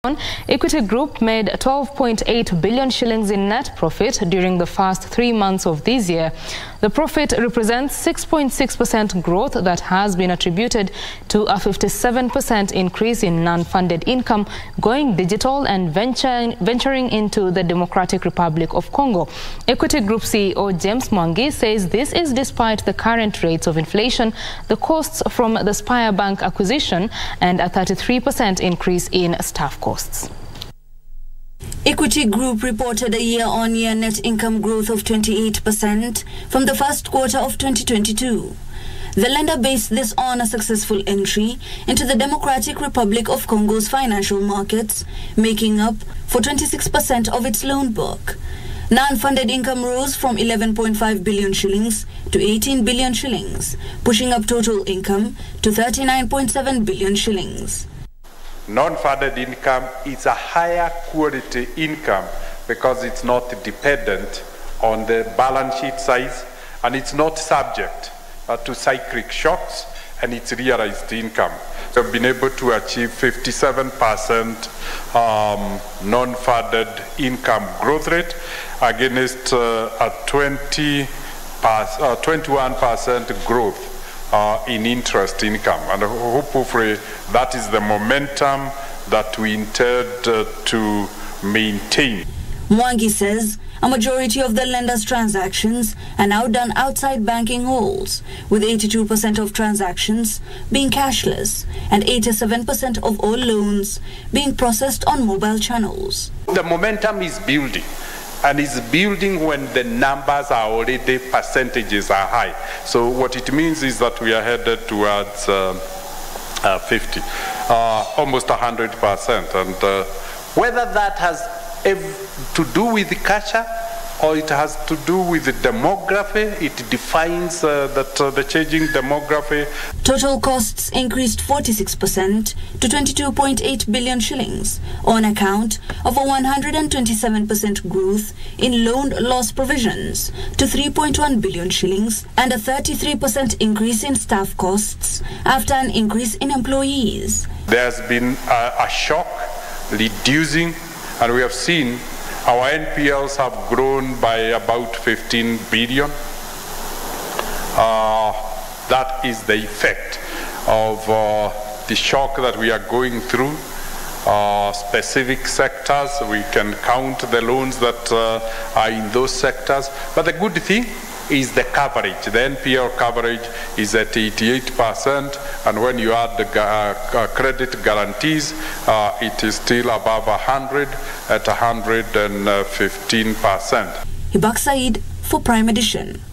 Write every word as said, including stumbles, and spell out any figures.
Equity Group made twelve point eight billion shillings in net profit during the first three months of this year. The profit represents six point six percent growth that has been attributed to a fifty-seven percent increase in non-funded income going digital and venturing, venturing into the Democratic Republic of Congo. Equity Group C E O James Mwangi says this is despite the current rates of inflation, the costs from the Spire Bank acquisition, and a thirty-three percent increase in staff costs. Equity Group reported a year-on-year net income growth of twenty-eight percent from the first quarter of twenty twenty-two. The lender based this on a successful entry into the Democratic Republic of Congo's financial markets, making up for twenty-six percent of its loan book. Non-funded income rose from eleven point five billion shillings to eighteen billion shillings, pushing up total income to thirty-nine point seven billion shillings. Non-funded income is a higher quality income because it's not dependent on the balance sheet size and it's not subject uh, to cyclic shocks, and it's realized income. So we've been able to achieve fifty-seven percent um, non-funded income growth rate against uh, a twenty-one percent growth Uh, in interest income, and hopefully that is the momentum that we intend uh, to maintain. Mwangi says a majority of the lender's transactions are now done outside banking halls, with eighty-two percent of transactions being cashless and eighty-seven percent of all loans being processed on mobile channels. The momentum is building. And it's building when the numbers are already, percentages are high. So what it means is that we are headed towards uh, uh, fifty, uh, almost one hundred percent. And uh, whether that has to do with the culture or it has to do with the demography, it defines uh, that uh, the changing demography. Total costs increased forty-six percent to twenty-two point eight billion shillings on account of a one hundred twenty-seven percent growth in loan loss provisions to three point one billion shillings and a thirty-three percent increase in staff costs after an increase in employees. There's been a, a shock reducing, and we have seen our N P Ls have grown by about fifteen billion. Uh, that is the effect of uh, the shock that we are going through. Uh, specific sectors, we can count the loans that uh, are in those sectors. But the good thing is the coverage. The N P L coverage is at eighty-eight percent, and when you add the uh, credit guarantees, uh, it is still above one hundred at one hundred fifteen percent. Hibak Said for Prime Edition.